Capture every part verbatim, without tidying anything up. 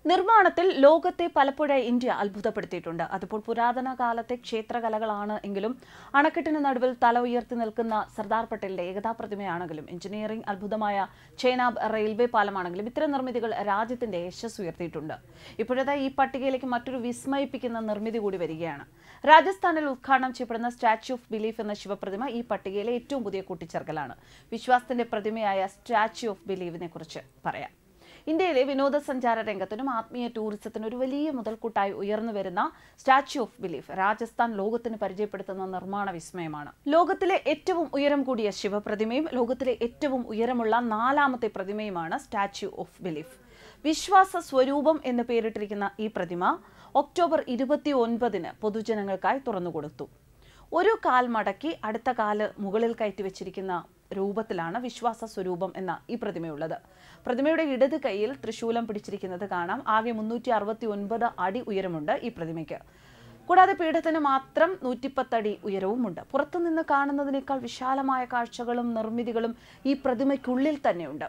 നിർമ്മാണത്തിൽ ലോകത്തെ പലപ്പോഴായി ഇന്ത്യ അത്ഭുതപ്പെടുത്തിയിട്ടുണ്ട്. അതിപ്പോൾ പുരാതന കാലത്തെ ക്ഷേത്രകലകളാണ് എങ്കിലും അണക്കെട്ടിന് നടുവിൽ തല ഉയർത്തി നിൽക്കുന്ന സർദാർ പട്ടേലിന്റെ ഏകതാ പ്രതിമയാണെങ്കിലും എഞ്ചിനീയറിംഗ് അത്ഭുതമായ ചേനാബ് റെയിൽവേ പാലമാണെങ്കിലും ഇത്തരം നിർമ്മിതികൾ രാജ്യത്തിന്റെ യശസ് ഉയർത്തിയിട്ടുണ്ട്. ഇപ്പോഴത്തെ ഈ പട്ടികയിലേക്ക് മറ്റൊരു വിസ്മയിപ്പിക്കുന്ന നിർമ്മിതി കൂടി വരികയാണ്. രാജസ്ഥാനിൽ ഉദ്ഘാടനം ചെയ്യപ്പെടുന്ന സ്റ്റാച്യു ഓഫ് ബിലീഫ് എന്ന ശിവപ്രതിമ ഈ പട്ടികയിലെ ഏറ്റവും പുതിയ കൂട്ടിച്ചേർക്കലാണ്. വിശ്വാസത്തിന്റെ പ്രതിമയായ സ്റ്റാച്യു ഓഫ് ബിലീഫിനെ കുറിച്ച് പറയാം. ഇന്ത്യയിലെ വിനോദസഞ്ചാര രംഗത്തിനും ആത്മീയ ടൂറിസത്തിനും ഒരു വലിയ മുതൽക്കൂട്ടായി ഉയർന്നു വരുന്ന സ്റ്റാച്യു ഓഫ് ബിലീഫ് രാജസ്ഥാൻ ലോകത്തിന് പരിചയപ്പെടുത്തുന്ന നിർമ്മാണ വിസ്മയമാണ്. ലോകത്തിലെ ഏറ്റവും ഉയരം കൂടിയ ശിവപ്രതിമയും ലോകത്തിലെ ഏറ്റവും ഉയരമുള്ള നാലാമത്തെ പ്രതിമയുമാണ് സ്റ്റാച്യു ഓഫ് ബിലീഫ്. വിശ്വാസ സ്വരൂപം എന്ന് പേരിട്ടിരിക്കുന്ന ഈ പ്രതിമ ഒക്ടോബർ ഇരുപത്തി ഒൻപതിന് പൊതുജനങ്ങൾക്കായി തുറന്നുകൊടുത്തു. ഒരു കാൽ മടക്കി അടുത്ത കാല് മുകളിൽ കയറ്റി വെച്ചിരിക്കുന്ന രൂപത്തിലാണ് വിശ്വാസ സ്വരൂപം എന്ന ഈ പ്രതിമയുള്ളത്. പ്രതിമയുടെ ഇടത് കൈയിൽ തൃശൂലം പിടിച്ചിരിക്കുന്നത് കാണാം. ആകെ മുന്നൂറ്റി അറുപത്തി ഒൻപത് അടി ഉയരമുണ്ട് ഈ പ്രതിമയ്ക്ക്. കൂടാതെ പീഠത്തിന് മാത്രം നൂറ്റിപ്പത്തടി ഉയരവുമുണ്ട്. പുറത്തുനിന്ന് കാണുന്നതിനേക്കാൾ വിശാലമായ കാഴ്ചകളും നിർമ്മിതികളും ഈ പ്രതിമയ്ക്കുള്ളിൽ തന്നെയുണ്ട്.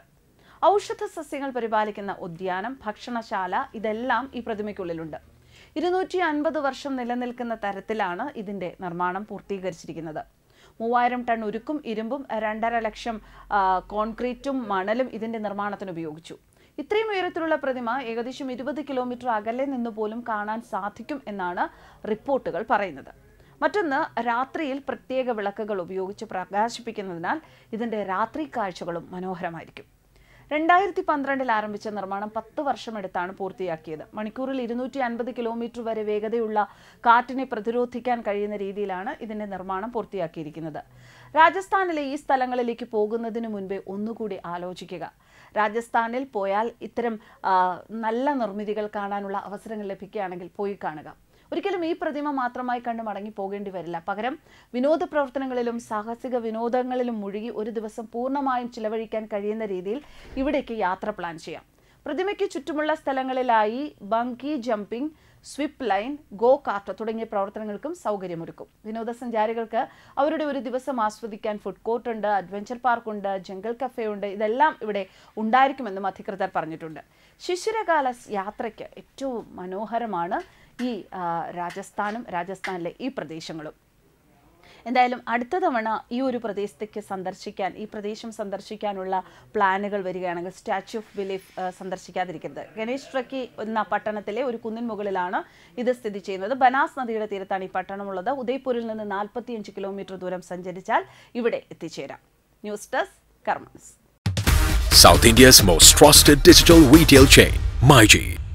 ഔഷധ സസ്യങ്ങൾ പരിപാലിക്കുന്ന ഉദ്യാനം, ഭക്ഷണശാല ഇതെല്ലാം ഈ പ്രതിമയ്ക്കുള്ളിലുണ്ട്. ഇരുന്നൂറ്റി അൻപത് വർഷം നിലനിൽക്കുന്ന തരത്തിലാണ് ഇതിന്റെ നിർമ്മാണം പൂർത്തീകരിച്ചിരിക്കുന്നത്. മൂവായിരം ടൺ ഉരുക്കും ഇരുമ്പും രണ്ടര ലക്ഷം കോൺക്രീറ്റും മണലും ഇതിന്റെ നിർമ്മാണത്തിന് ഉപയോഗിച്ചു. ഇത്രയും ഉയരത്തിലുള്ള പ്രതിമ ഏകദേശം ഇരുപത് കിലോമീറ്റർ അകലെ നിന്ന് പോലും കാണാൻ സാധിക്കും എന്നാണ് റിപ്പോർട്ടുകൾ പറയുന്നത്. മറ്റൊന്ന്, രാത്രിയിൽ പ്രത്യേക വിളക്കുകൾ ഉപയോഗിച്ച് പ്രകാശിപ്പിക്കുന്നതിനാൽ ഇതിന്റെ രാത്രി കാഴ്ചകളും മനോഹരമായിരിക്കും. രണ്ടായിരത്തി പന്ത്രണ്ടിൽ ആരംഭിച്ച നിർമ്മാണം പത്ത് വർഷമെടുത്താണ് പൂർത്തിയാക്കിയത്. മണിക്കൂറിൽ ഇരുന്നൂറ്റി അൻപത് കിലോമീറ്റർ വരെ വേഗതയുള്ള കാറ്റിനെ പ്രതിരോധിക്കാൻ കഴിയുന്ന രീതിയിലാണ് ഇതിന്റെ നിർമ്മാണം പൂർത്തിയാക്കിയിരിക്കുന്നത്. രാജസ്ഥാനിലെ ഈ സ്ഥലങ്ങളിലേക്ക് പോകുന്നതിന് മുൻപേ ഒന്നുകൂടി ആലോചിക്കുക. രാജസ്ഥാനിൽ പോയാൽ ഇത്തരം നല്ല നിർമ്മിതികൾ കാണാനുള്ള അവസരങ്ങൾ ലഭിക്കുകയാണെങ്കിൽ പോയി കാണുക. ഒരിക്കലും ഈ പ്രതിമ മാത്രമായി കണ്ട് മടങ്ങി പോകേണ്ടി വരില്ല. പകരം വിനോദ പ്രവർത്തനങ്ങളിലും സാഹസിക വിനോദങ്ങളിലും മുഴുകി ഒരു ദിവസം പൂർണ്ണമായും ചിലവഴിക്കാൻ കഴിയുന്ന രീതിയിൽ ഇവിടേക്ക് യാത്ര പ്ലാൻ ചെയ്യാം. പ്രതിമയ്ക്ക് ചുറ്റുമുള്ള സ്ഥലങ്ങളിലായി bungee jumping, zip line, go kart തുടങ്ങിയ പ്രവർത്തനങ്ങൾക്കും സൗകര്യമൊരുക്കും. വിനോദസഞ്ചാരികൾക്ക് അവരുടെ ഒരു ദിവസം ആസ്വദിക്കാൻ ഫുഡ് കോർട്ട് ഉണ്ട്, അഡ്വഞ്ചർ പാർക്ക് ഉണ്ട്, ജംഗിൾ കഫേ ഉണ്ട്. ഇതെല്ലാം ഇവിടെ ഉണ്ടായിരിക്കുമെന്നും അധികൃതർ പറഞ്ഞിട്ടുണ്ട്. ശിശിരകാല യാത്രയ്ക്ക് ഏറ്റവും മനോഹരമാണ് ഈ രാജസ്ഥാനും രാജസ്ഥാനിലെ ഈ പ്രദേശങ്ങളും. എന്തായാലും അടുത്ത തവണ ഈ ഒരു പ്രദേശത്തേക്ക് സന്ദർശിക്കാൻ ഈ പ്രദേശം സന്ദർശിക്കാനുള്ള പ്ലാനുകൾ വരികയാണെങ്കിൽ സ്റ്റാച്യു ഓഫ് ബിലീഫ് സന്ദർശിക്കാതിരിക്കരുത്. ഗണേഷ് ട്രക്കി എന്ന പട്ടണത്തിലെ ഒരു കുന്നിൻ മുകളിലാണ് ഇത് സ്ഥിതി ചെയ്യുന്നത്. ബനാസ് നദിയുടെ തീരത്താണ് ഈ പട്ടണമുള്ളത്. ഉദയ്പൂരിൽ നിന്ന് നാൽപ്പത്തിയഞ്ച് കിലോമീറ്റർ ദൂരം സഞ്ചരിച്ചാൽ ഇവിടെ എത്തിച്ചേരാം. ന്യൂസ് ഡെസ്ക് കർമ്മസ്. South India's most trusted digital retail chain, MyG.